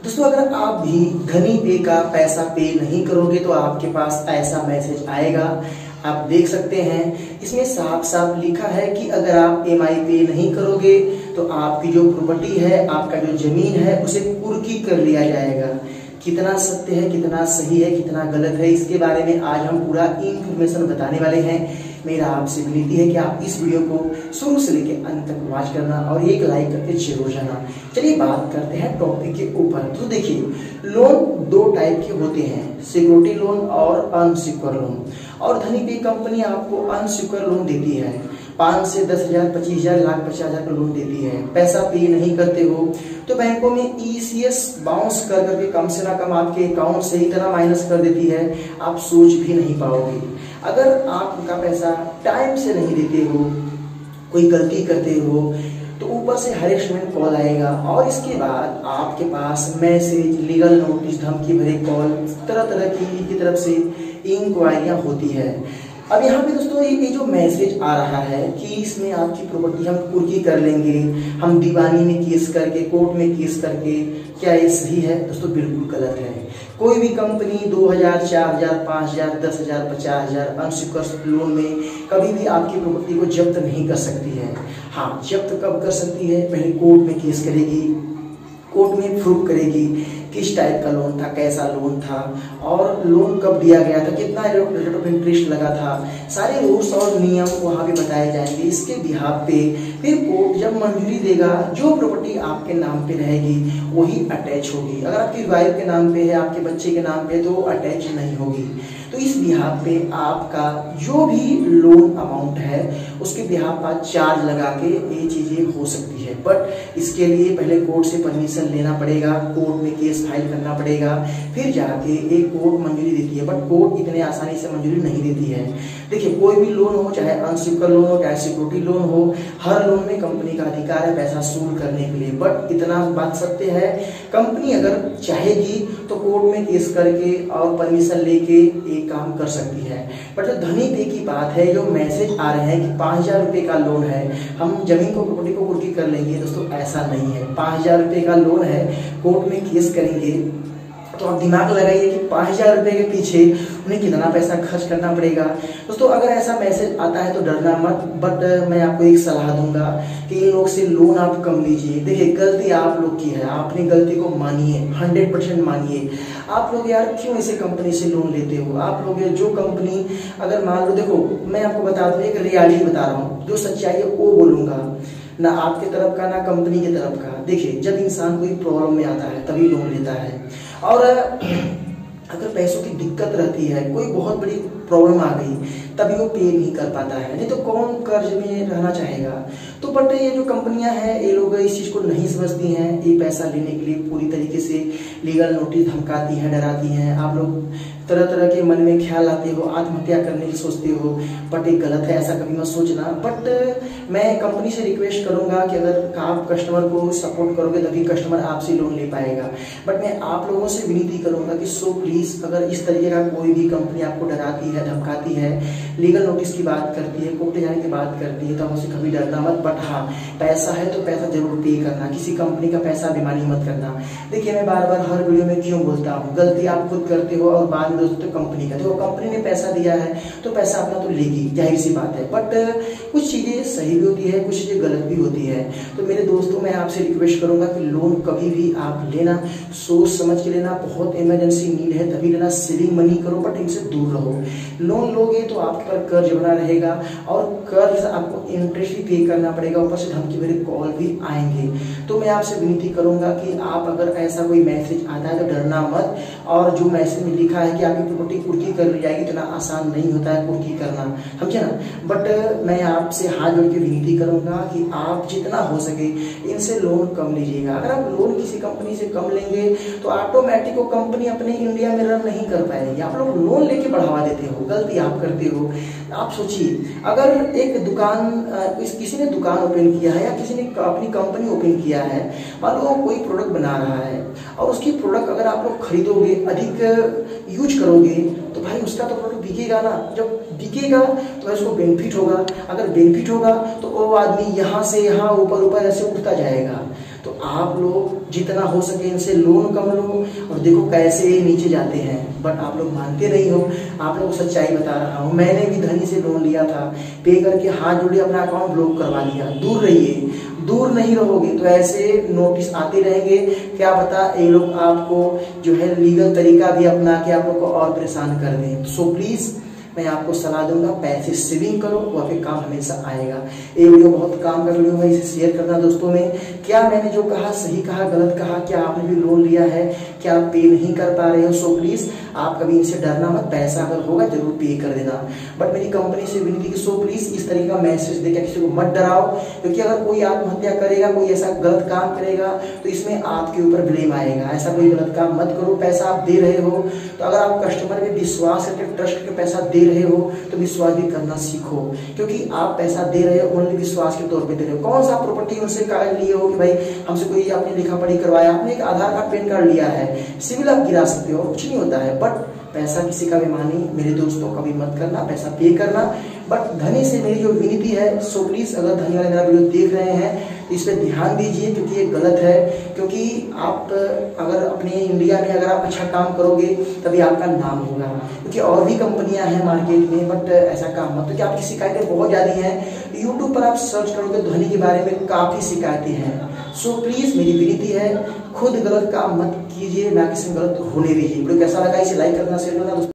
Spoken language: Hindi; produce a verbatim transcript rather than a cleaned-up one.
दोस्तों, अगर आप भी धनी पे का पैसा पे नहीं करोगे तो आपके पास ऐसा मैसेज आएगा। आप देख सकते हैं इसमें साफ साफ लिखा है कि अगर आप एम आई पे नहीं करोगे तो आपकी जो प्रॉपर्टी है, आपका जो जमीन है, उसे कुर्की कर लिया जाएगा। कितना सत्य है, कितना सही है, कितना गलत है, इसके बारे में आज हम पूरा इंफॉर्मेशन बताने वाले हैं। मेरा आपसे विनती है कि आप इस वीडियो को शुरू से लेकर अंत तक वॉच करना और एक लाइक करके जरूर जाना। चलिए बात करते हैं टॉपिक के ऊपर। तो देखिए, लोन दो टाइप के होते हैं, सिक्योरिटी लोन और अनसिक्योर लोन। और धनी पे कंपनी आपको अनसिक्योर लोन देती है, पाँच से दस हजार पच्चीस हजार लाख पचास हजार का लोन देती है। पैसा पे नहीं करते हो तो बैंकों में ई सी एस बाउंस कर करके कम से ना कम आपके अकाउंट से इतना माइनस कर देती है, आप सोच भी नहीं पाओगे। अगर आप उनका पैसा टाइम से नहीं देते हो, कोई गलती करते हो, तो ऊपर से हरेसमेंट कॉल आएगा और इसके बाद आपके पास मैसेज, लीगल नोटिस, धमकी भरे कॉल, तरह तरह की की तरफ से इंक्वायरियां होती है। अब यहाँ पे दोस्तों ये जो मैसेज आ रहा है कि इसमें आपकी प्रॉपर्टी हम कुर्की कर लेंगे, हम दीवानी में केस करके, कोर्ट में केस करके, क्या ये सही है? दोस्तों बिल्कुल गलत है। कोई भी कंपनी दो हजार, चार हजार, पाँच हजार, दस हजार, पचास हजार अनसिक्योर्ड लोन में कभी भी आपकी प्रॉपर्टी को जब्त नहीं कर सकती है। हाँ, जब्त कब कर सकती है? पहले कोर्ट में केस करेगी, कोर्ट में प्रूफ करेगी किस टाइप का लोन था, कैसा लोन था और लोन कब दिया गया था, कितना रेट ऑफ इंटरेस्ट लगा था, सारे रूल्स और नियम वहाँ पे बताए जाएंगे। इसके बिहाफ पे फिर कोर्ट जब मंजूरी देगा, जो प्रॉपर्टी आपके नाम पे रहेगी वही अटैच होगी। अगर आपकी वाइफ के नाम पे है, आपके बच्चे के नाम पे, तो अटैच नहीं होगी। तो इस बिहाफ पे आपका जो भी लोन अमाउंट है उसके बिहाफ पर चार्ज लगा के ये चीजें हो सकती है। बट इसके लिए पहले कोर्ट से परमिशन लेना पड़ेगा, कोर्ट में केस फाइल करना पड़ेगा, फिर जाके एक कोर्ट मंजूरी देती है। बट कोर्ट इतने आसानी से मंजूरी नहीं देती है। देखिए, कोई भी लोन हो, चाहे अनसिक्योर्ड लोन हो, चाहे सिक्योरिटी लोन हो, हर लोन में कंपनी का अधिकार है पैसा वसूल करने के लिए। बट इतना बात सत्य है, कंपनी अगर चाहेगी तो कोर्ट में केस करके और परमिशन लेके एक काम कर सकती है। बट जो धनी पे की बात है, जो मैसेज आ रहे हैं कि पाँच हजार रुपये का लोन है, हम जमीन को, प्रॉपर्टी को कुर्की कर लेंगे, दोस्तों ऐसा नहीं है। पाँच हजार रुपये का लोन है, कोर्ट में केस करेंगे तो आप दिमाग लगाइए कि पाँच हजार रुपये के पीछे उन्हें कितना पैसा खर्च करना पड़ेगा। दोस्तों अगर ऐसा मैसेज आता है तो डरना मत। बट मैं आपको एक सलाह दूंगा कि इन लोग से लोन आप कम लीजिए। देखिए, गलती आप लोग की है, आपने गलती को मानिए, हंड्रेड परसेंट मानिए। आप लोग यार क्यों ऐसे कंपनी से लोन लेते हो? आप लोग जो कंपनी, अगर मान लो, देखो मैं आपको बता दूं, एक रियलिटी बता रहा हूँ, जो सच्चाई है वो बोलूंगा, ना आपके तरफ का ना कंपनी की तरफ का। देखिए, जब इंसान कोई प्रॉब्लम में आता है तभी लोन लेता है। और अगर पैसों की दिक्कत रहती है, कोई बहुत बड़ी प्रॉब्लम आ गई, तभी वो पे नहीं कर पाता है, नहीं तो कौन कर्ज में रहना चाहेगा। तो बट ये जो कंपनियां हैं, ये लोग इस चीज को नहीं समझती हैं। ये पैसा लेने के लिए पूरी तरीके से लीगल नोटिस धमकाती हैं, डराती हैं। आप लोग तरह तरह के मन में ख्याल आते हो, आत्महत्या करने की सोचते हो, बट ये गलत है, ऐसा कभी मत सोचना। बट मैं कंपनी से रिक्वेस्ट करूंगा कि अगर आप कस्टमर को सपोर्ट करोगे तभी कस्टमर आपसे लोन ले पाएगा। बट मैं आप लोगों से विनती करूंगा कि सो प्लीज, अगर इस तरीके का कोई भी कंपनी आपको डराती है, धमकाती है, लीगल नोटिस की बात करती है, कोर्ट जाने की बात करती है, तो हमसे कभी डरना मत। बट हाँ, पैसा है तो पैसा जरूर पे करना, किसी कंपनी का पैसा बेईमानी मत करना। देखिए, मैं बार बार हर वीडियो में क्यों बोलता हूँ, गलती आप खुद करते हो और बाद में दोस्तों कंपनी का। तो कंपनी ने पैसा दिया है तो पैसा अपना तो लेगी, जाहिर सी बात है। बट कुछ चीजें सही भी होती है, कुछ चीजें गलत भी होती है। तो मेरे दोस्तों, मैं आपसे रिक्वेस्ट करूंगा कि लोन कभी भी आप लेना सोच समझ के लेना, बहुत इमरजेंसी नीड है तभी लेना, सेविंग मनी करो, बट इनसे दूर रहो। लोन लोगे तो आपके पर कर्ज बना रहेगा और कर्ज आपको इंटरेस्ट भी पे करना पड़ेगा, ऊपर से धमकी भरे कॉल भी आएंगे। तो मैं आपसे विनती करूंगा कि आप अगर ऐसा कोई मैसेज आता है तो डरना मत। और जो मैसेज में लिखा है कि आपकी प्रॉपर्टी कुर्की कर ली जाएगी, इतना आसान नहीं होता है कुर्की करना, समझे ना। बट मैं आपसे हाथ जोड़ के विनती करूंगा कि आप जितना हो सके इनसे लोन कम लीजिएगा। अगर आप लोन किसी कंपनी से कम लेंगे तो ऑटोमेटिक वो कंपनी अपने इंडिया में रन नहीं कर पाएगी। आप लोग लोन लेके बढ़ावा देते हो, गलती आप करते हो। आप सोचिए, अगर एक दुकान, किसी ने दुकान ओपन किया है या किसी ने अपनी कंपनी ओपन किया है, मान लो कोई प्रोडक्ट बना रहा है और उसकी प्रोडक्ट अगर आप लोग खरीदोगे, अधिक यूज करोगे, तो भाई उसका तो प्रोडक्ट बिकेगा ना। जब बिकेगा तो उसको बेनिफिट होगा। अगर बेनिफिट होगा तो वो आदमी यहाँ से यहाँ ऊपर ऊपर ऐसे उठता जाएगा। तो आप लोग जितना हो सके इनसे लोन कम लो, और देखो कैसे ये नीचे जाते हैं, बट आप लोग मानते नहीं हो। आप लोग सच्चाई बता रहा हूँ, मैंने भी धनी से लोन लिया था, पे करके हाथ जोड़े अपना अकाउंट ब्लॉक करवा लिया। दूर रहिए, दूर नहीं रहोगे तो ऐसे नोटिस आते रहेंगे, क्या पता ये लोग आपको जो है लीगल तरीका भी अपना के आप लोग को और परेशान कर दें। सो प्लीज मैं आपको सलाह दूंगा, पैसे सेविंग करो, वो आपके काम हमेशा आएगा। ये वीडियो बहुत काम का वीडियो है, इसे शेयर करना दोस्तों में। क्या मैंने जो कहा सही कहा, गलत कहा? क्या आपने भी लोन लिया है, क्या आप पे नहीं कर पा रहे हो? सो प्लीज आप कभी इनसे डरना मत, पैसा अगर होगा जरूर पे कर देना। बट मेरी कंपनी से विनती की, सो प्लीज इस तरीके का मैसेज देकर किसी को मत डराओ, क्योंकि अगर कोई आत्महत्या करेगा, कोई ऐसा गलत काम करेगा तो इसमें आपके ऊपर ब्लेम आएगा। ऐसा कोई गलत काम मत करो। पैसा आप दे रहे हो तो अगर आप कस्टमर पे विश्वास करके ट्रस्ट करके पैसा दे रहे हो तो विश्वास भी करना सीखो, क्योंकि आप पैसा दे रहे हो ओनली विश्वास के तौर पे दे रहे हो। कौन सा प्रॉपर्टी उनसे कागज लिए हो कि भाई हमसे कोई आपने लिखा पढ़ी करवाया, आपने एक आधार कार्ड पैन कार्ड लिया है, सिविल आप गिरा सकते हो, कुछ नहीं होता है। बट पैसा किसी का भी मानी मेरे दोस्तों कभी मत करना, पैसा पे करना। बट धनी से मेरी जो विनती है, सो प्लीज अगर धनी वाले मेरा वीडियो देख रहे हैं तो इस पर ध्यान दीजिए, क्योंकि ये गलत है। क्योंकि आप अगर अपने इंडिया में अगर आप अच्छा काम करोगे तभी आपका नाम होगा, क्योंकि और भी कंपनियां हैं मार्केट में, बट ऐसा काम मत, क्योंकि आपकी शिकायतें बहुत ज़्यादा हैं। यूट्यूब पर आप सर्च करोगे धनी के बारे में काफ़ी शिकायतें हैं। सो प्लीज मेरी विनती है, खुद गलत काम मत कीजिए, ना किसी गलत होने दीजिए। वीडियो कैसा लगा इसे लाइक करना, शेयर करना।